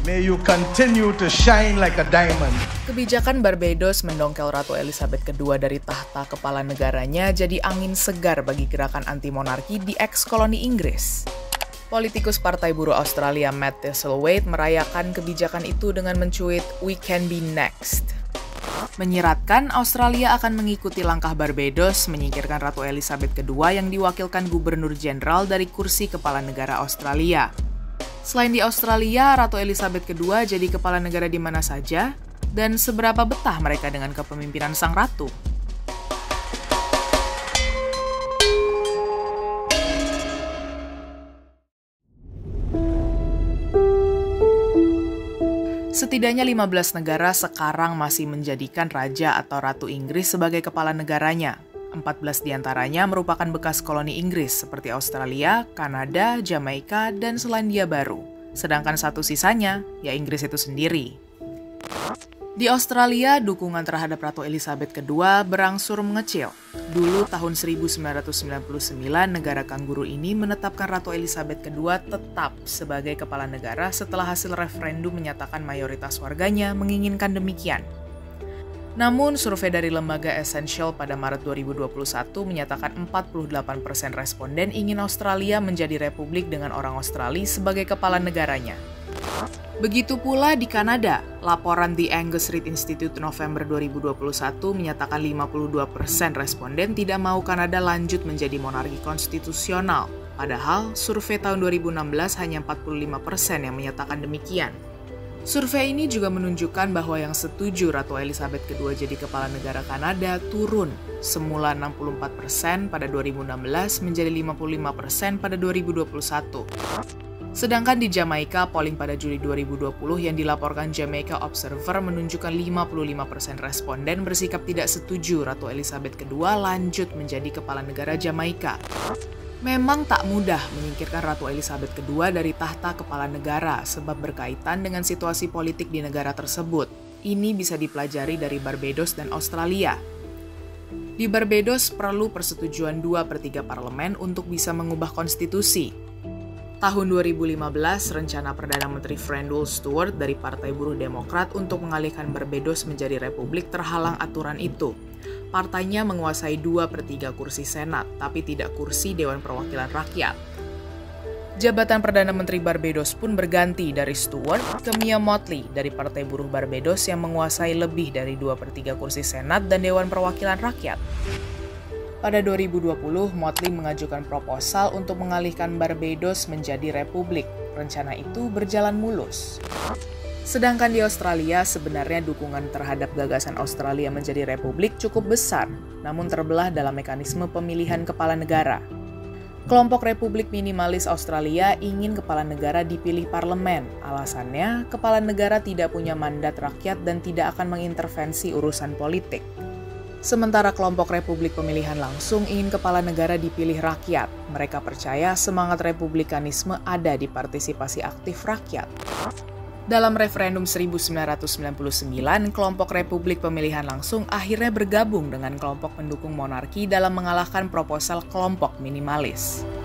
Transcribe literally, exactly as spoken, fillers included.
May you continue to shine like a diamond. Kebijakan Barbados mendongkel Ratu Elizabeth kedua dari tahta kepala negaranya jadi angin segar bagi gerakan anti-monarki di eks-koloni Inggris. Politikus Partai Buruh Australia Matt Thistlethwaite merayakan kebijakan itu dengan mencuit, "We can be next." Menyiratkan Australia akan mengikuti langkah Barbados menyingkirkan Ratu Elizabeth kedua yang diwakilkan Gubernur Jenderal dari kursi kepala negara Australia. Selain di Australia, Ratu Elizabeth kedua jadi kepala negara di mana saja, dan seberapa betah mereka dengan kepemimpinan sang ratu. Setidaknya lima belas negara sekarang masih menjadikan raja atau ratu Inggris sebagai kepala negaranya. empat belas diantaranya merupakan bekas koloni Inggris seperti Australia, Kanada, Jamaika, dan Selandia Baru. Sedangkan satu sisanya, ya Inggris itu sendiri. Di Australia, dukungan terhadap Ratu Elizabeth kedua berangsur mengecil. Dulu tahun seribu sembilan ratus sembilan puluh sembilan, negara kanguru ini menetapkan Ratu Elizabeth kedua tetap sebagai kepala negara setelah hasil referendum menyatakan mayoritas warganya menginginkan demikian. Namun, survei dari lembaga Essential pada Maret dua ribu dua puluh satu menyatakan empat puluh delapan persen responden ingin Australia menjadi republik dengan orang Australia sebagai kepala negaranya. Begitu pula di Kanada, laporan The Angus Reid Institute November dua ribu dua puluh satu menyatakan lima puluh dua persen responden tidak mau Kanada lanjut menjadi monarki konstitusional. Padahal, survei tahun dua ribu enam belas hanya empat puluh lima persen yang menyatakan demikian. Survei ini juga menunjukkan bahwa yang setuju Ratu Elizabeth kedua jadi kepala negara Kanada turun, semula enam puluh empat persen pada dua ribu enam belas menjadi lima puluh lima persen pada dua ribu dua puluh satu. Sedangkan di Jamaika, polling pada Juli dua ribu dua puluh yang dilaporkan Jamaica Observer menunjukkan lima puluh lima persen responden bersikap tidak setuju Ratu Elizabeth kedua lanjut menjadi kepala negara Jamaika. Memang tak mudah menyingkirkan Ratu Elizabeth kedua dari tahta kepala negara sebab berkaitan dengan situasi politik di negara tersebut. Ini bisa dipelajari dari Barbados dan Australia. Di Barbados perlu persetujuan dua per tiga parlemen untuk bisa mengubah konstitusi. Tahun dua ribu lima belas, rencana Perdana Menteri Frendul Stewart dari Partai Buruh Demokrat untuk mengalihkan Barbados menjadi republik terhalang aturan itu. Partainya menguasai dua per tiga kursi Senat, tapi tidak kursi Dewan Perwakilan Rakyat. Jabatan Perdana Menteri Barbados pun berganti dari Stewart ke Mia Mottley dari Partai Buruh Barbados yang menguasai lebih dari dua per tiga kursi Senat dan Dewan Perwakilan Rakyat. Pada dua ribu dua puluh, Mottley mengajukan proposal untuk mengalihkan Barbados menjadi republik. Rencana itu berjalan mulus. Sedangkan di Australia, sebenarnya dukungan terhadap gagasan Australia menjadi republik cukup besar, namun terbelah dalam mekanisme pemilihan kepala negara. Kelompok Republik Minimalis Australia ingin kepala negara dipilih parlemen. Alasannya, kepala negara tidak punya mandat rakyat dan tidak akan mengintervensi urusan politik. Sementara kelompok Republik Pemilihan Langsung ingin kepala negara dipilih rakyat. Mereka percaya semangat republikanisme ada di partisipasi aktif rakyat. Dalam referendum seribu sembilan ratus sembilan puluh sembilan, kelompok Republik Pemilihan Langsung akhirnya bergabung dengan kelompok pendukung monarki dalam mengalahkan proposal kelompok minimalis.